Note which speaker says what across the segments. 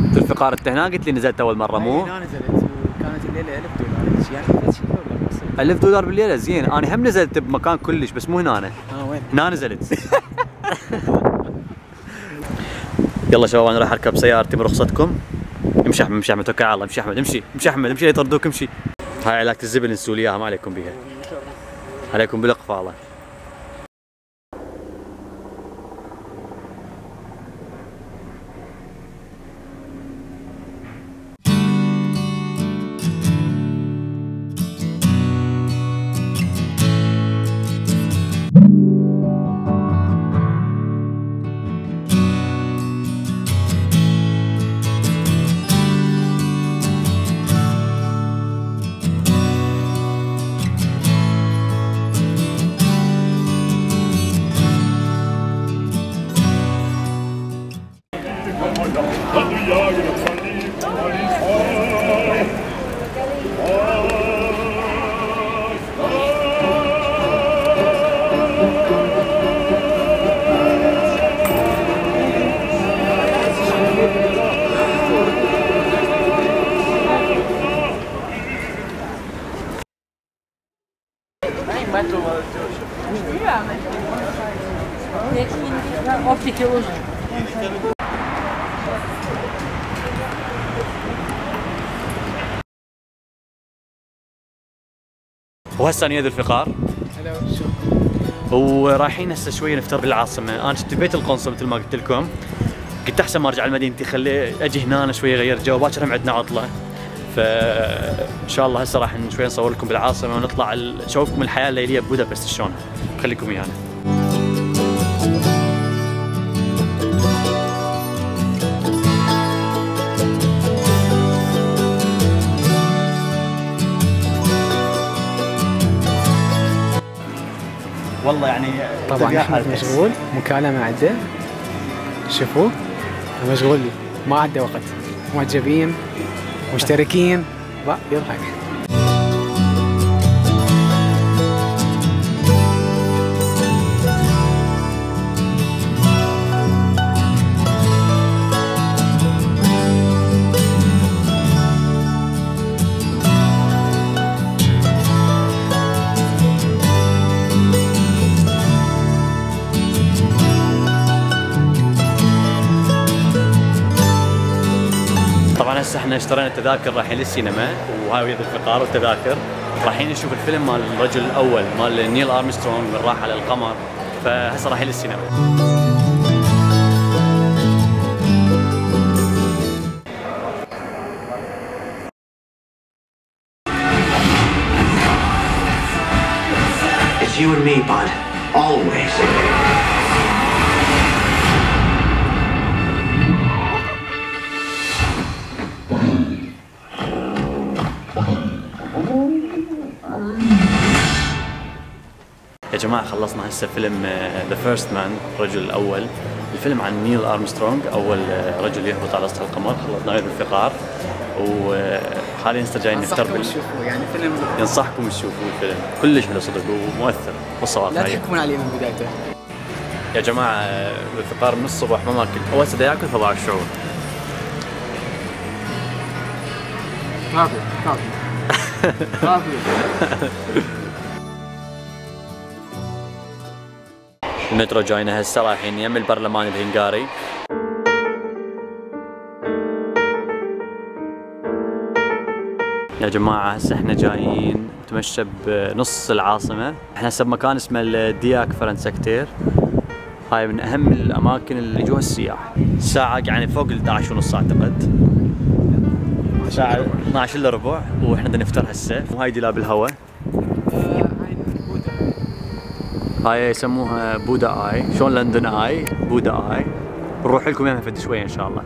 Speaker 1: ذو الفقار انت هنا قلت لي نزلت اول مره مو؟
Speaker 2: هنا نزلت وكانت الليله $1000 يعني بس
Speaker 1: $1000 بالليله زين. انا هم نزلت بمكان كلش بس مو هنا أنا.
Speaker 2: وين؟
Speaker 1: هنا نزلت. يلا شباب انا راح اركب سيارتي برخصتكم. امشي احمد امشي احمد توكل على الله. امشي احمد امشي امشي احمد امشي لا يطردوك امشي. هاي علاقة الزبل نسوا لي اياها ما عليكم بيها. عليكم بالقفاله. وهسه انا ذو الفقار.
Speaker 2: هلا
Speaker 1: ورايحين هسه شويه نفطر بالعاصمه. انا كنت ببيت القنصل مثل ما قلت لكم. قلت احسن ما ارجع لمدينتي خلي اجي هنا شويه اغير جو. باكر هم عندنا عطله. فان شاء الله هسه راح شوي نصور لكم بالعاصمه ونطلع نشوفكم الحياه الليليه ببودابست شلون. خليكم ويانا. والله يعني
Speaker 2: طبعا احمد مشغول مكالمه عنده شوفوا مشغول ما عنده وقت معجبين مشتركين يضحك.
Speaker 1: طبعا هسه احنا اشترينا التذاكر رايحين للسينما وهاي ويا الفقار والتذاكر. رايحين نشوف الفيلم مال الرجل الاول مال نيل ارمسترونغ من راح على القمر. فهسه رايحين للسينما.
Speaker 3: It's you and me, bud. Always.
Speaker 1: يا جماعة خلصنا هسه فيلم ذا فيرست مان الرجل الأول. الفيلم عن نيل أرمسترونغ أول رجل يهبط على سطح القمر. خلصنا غير الفقار وحاليا هسه جايين نفطر
Speaker 2: يعني فيلم
Speaker 1: ينصحكم تشوفوا الفيلم كلش حلو صدق ومؤثر والصواب.
Speaker 2: لا تحكمون عليه من بدايته.
Speaker 1: يا جماعة الفطار من الصبح ما ماكل. أول هسه دا ياكل فضاع الشعور.
Speaker 2: كافي
Speaker 1: المترو جاينا هسه رايحين يم البرلمان الهنغاري. يا جماعة هسه احنا جايين نتمشى بنص العاصمة. احنا هسه بمكان اسمه الدياك فرنسكتير. هاي من أهم الأماكن اللي يجوها السياح. الساعة يعني فوق ال11:30 أعتقد. الساعة 12 الا ربع واحنا بدنا نفطر هسه. وهاي دلاب الهواء. هاي يسموها بودا اي. شلون لندن اي بودا اي. بنروح لكم يمها فد شوية ان شاء الله.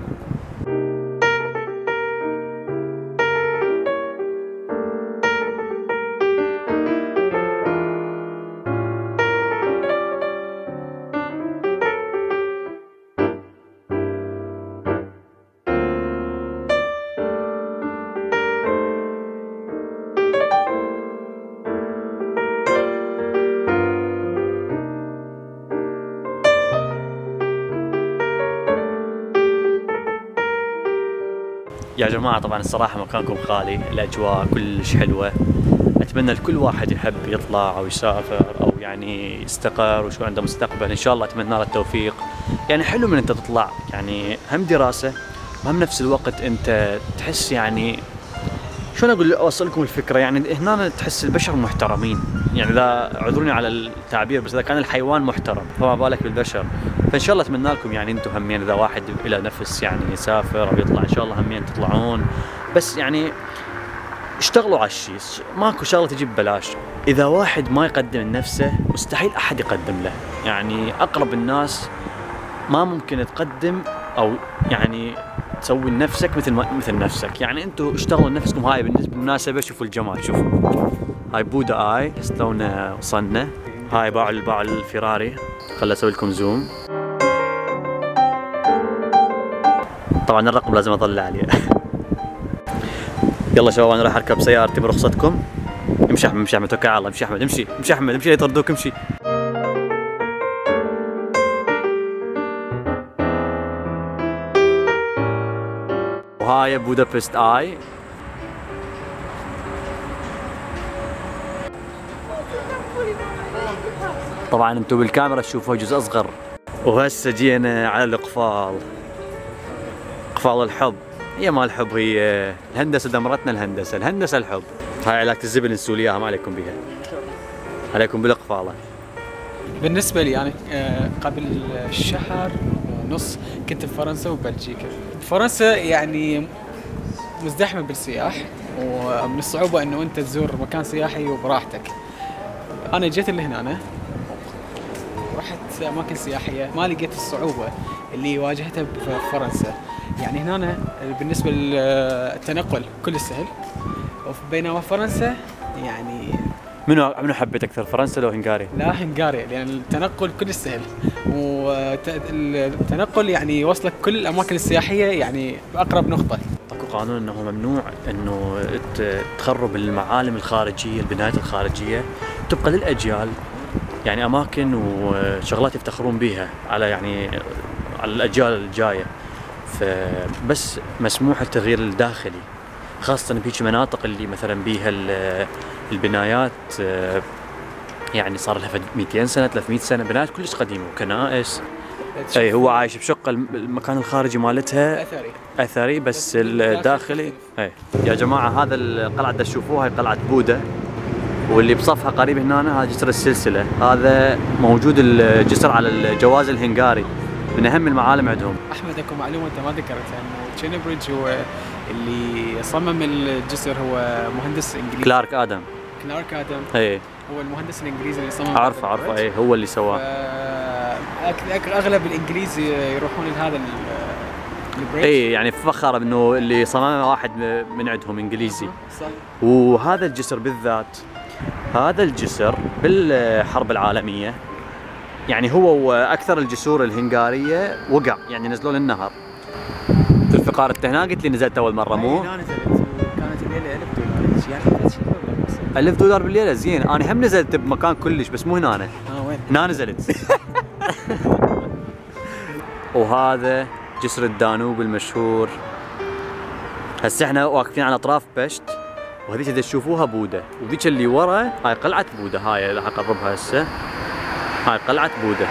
Speaker 1: يا جماعة طبعا الصراحة مكانكم خالي، الأجواء كلش حلوة. أتمنى لكل واحد يحب يطلع أو يسافر أو يعني يستقر وشو عنده مستقبل إن شاء الله أتمنى له التوفيق. يعني حلو من أنت تطلع، يعني هم دراسة وهم نفس الوقت أنت تحس يعني شلون أقول أوصل لكم الفكرة، يعني هنا تحس البشر محترمين، يعني إذا اعذروني على التعبير بس إذا كان الحيوان محترم فما بالك بالبشر. فإن شاء الله أتمنى لكم يعني أنتم همين إذا واحد إلى نفس يعني يسافر أو يطلع إن شاء الله همين تطلعون، بس يعني اشتغلوا على الشيء، ماكو شغله تجي ببلاش. اذا واحد ما يقدم نفسه مستحيل احد يقدم له، يعني اقرب الناس ما ممكن تقدم او يعني تسوي لنفسك مثل نفسك. يعني انتم اشتغلوا لنفسكم. هاي بالمناسبه شوفوا الجمال، شوفوا هاي بودا اي شلون وصلنا. هاي باعوا الفيراري، خليني اسوي لكم زوم. طبعا الرقم لازم اطلع عليه. يلا شباب انا راح اركب سيارتي برخصتكم. امشي احمد، امشي احمد، توكل على الله، امشي احمد، امشي امشي احمد، امشي لا يطردوك، امشي. وهاي بودابست اي. طبعا انتم بالكاميرا تشوفوا جزء اصغر. وهسه جينا على القفال، قفال الحب. هي ما الحب، هي الهندسه دمرتنا، الهندسه الحب. هاي علاقة الزبل نسوا لي اياها، ما عليكم بيها، عليكم بالقفاله.
Speaker 2: بالنسبة لي أنا قبل شهر ونص كنت بفرنسا وبلجيكا. فرنسا يعني مزدحمة بالسياح، ومن الصعوبة إنه أنت تزور مكان سياحي وبراحتك. أنا جيت لهنا ورحت أماكن سياحية ما لقيت الصعوبة اللي واجهتها بفرنسا. يعني هنا بالنسبة للتنقل كل سهل، بينما فرنسا يعني
Speaker 1: منو حبيت اكثر، فرنسا لو هنغاريا؟
Speaker 2: لا هنغاريا، لان التنقل كل سهل، والتنقل يعني يوصلك كل الاماكن السياحيه يعني باقرب نقطه.
Speaker 1: اكو قانون انه ممنوع انه تخرب المعالم الخارجيه، البنايات الخارجيه تبقى للاجيال، يعني اماكن وشغلات يفتخرون بها على يعني على الاجيال الجايه. فبس مسموح التغيير الداخلي، خاصة بهيج مناطق اللي مثلا بيها البنايات يعني صار لها 200 سنة 300 سنة، بنايات كلش قديمة وكنائس. اي هو عايش بشقة المكان الخارجي مالتها اثري بس الداخلي. اي يا جماعة هذا القلعة اللي تشوفوها هي قلعة بودا، واللي بصفها قريب هنا هذا جسر السلسلة. هذا موجود الجسر على الجواز الهنغاري، من اهم المعالم عندهم.
Speaker 2: احمد اكو معلومة انت ما ذكرتها، انه تشينبريدج هو اللي صمم الجسر، هو مهندس انجليزي.
Speaker 1: كلارك ادم.
Speaker 2: اي هو المهندس الانجليزي اللي صمم.
Speaker 1: عارفه اي هو اللي سواه.
Speaker 2: اغلب الانجليز يروحون لهذا البريدج.
Speaker 1: اي يعني فخر انه اللي صممه واحد من عندهم انجليزي. صح. وهذا الجسر بالذات، هذا الجسر بالحرب العالمية يعني هو واكثر الجسور الهنغارية وقع، يعني نزلوا للنهر. ذوالفقار التهناقت اللي نزلت اول مرة مو؟
Speaker 2: انا نزلت وكانت الليلة $1000 يعني
Speaker 1: $1000 بالليلة. زين انا هم نزلت بمكان كلش بس مو هنا.
Speaker 2: وين؟
Speaker 1: هنا نزلت. وهذا جسر الدانوب المشهور. هسه احنا واقفين على اطراف بشت، وهذيك اللي تشوفوها بودا، وذيك اللي ورا هاي قلعة بودا. هاي راح اقربها هسه، هاي قلعة بودا.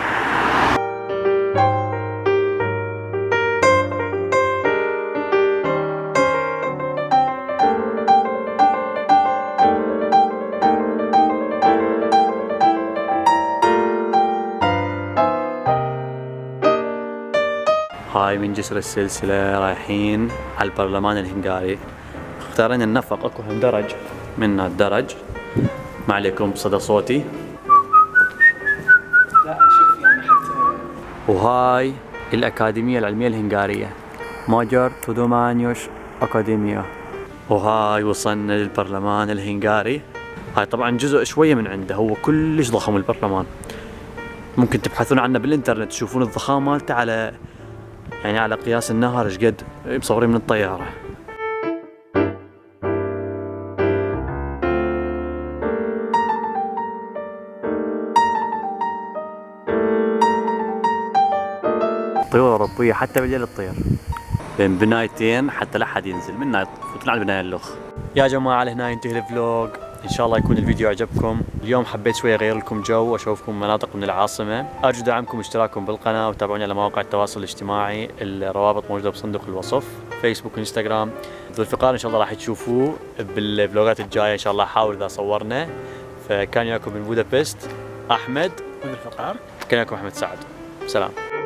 Speaker 1: هاي من جسر السلسلة رايحين على البرلمان الهنغاري. اختارينا النفق، اكو هم درج، منا الدرج ما عليكم بصدى صوتي.
Speaker 2: لا شوف يعني حتى.
Speaker 1: وهاي الأكاديمية العلمية الهنغارية، ماجر تودومانيوش أكاديمية. وهاي وصلنا للبرلمان الهنغاري. هاي طبعا جزء شوية من عنده، هو كلش ضخم البرلمان، ممكن تبحثون عنه بالإنترنت تشوفون الضخامة مالته على يعني على قياس النهر ايش قد مصورين من الطيارة. طيور أوروبية حتى بالليل تطير. بين بنايتين حتى لا حد ينزل منا يفوتون على البناية اللخ. يا جماعة لهنا ينتهي الفلوج، ان شاء الله يكون الفيديو عجبكم. اليوم حبيت شوي اغير لكم جو واشوفكم مناطق من العاصمة. ارجو دعمكم واشتراككم بالقناة وتابعوني على مواقع التواصل الاجتماعي، الروابط موجودة بصندوق الوصف، فيسبوك وانستغرام. ذو الفقار ان شاء الله راح تشوفوه بالفلوجات الجاية ان شاء الله، احاول اذا صورنا. فكان وياكم من بودابست احمد
Speaker 2: ذو الفقار.
Speaker 1: كان وياكم احمد سعد. سلام.